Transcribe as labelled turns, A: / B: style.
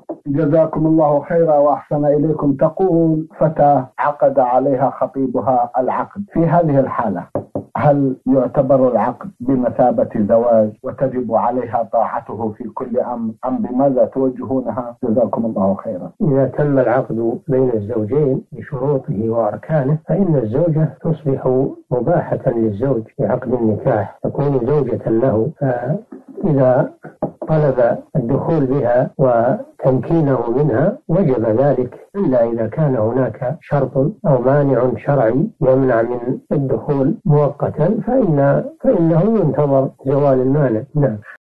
A: جزاكم الله خيرا وأحسن إليكم. تقول فتاة عقد عليها خطيبها العقد، في هذه الحالة هل يعتبر العقد بمثابة زواج وتجب عليها طاعته في كل أمر أم بماذا توجهونها؟ جزاكم الله خيرا.
B: إذا تم العقد بين الزوجين بشروطه وأركانه فإن الزوجة تصبح مباحة للزوج بعقد النكاح، تكون زوجة له. فإذا طلب الدخول بها وتمكينه منها وجب ذلك، إلا إذا كان هناك شرط أو مانع شرعي يمنع من الدخول مؤقتا فإنه ينتظر زوال المانع. نعم.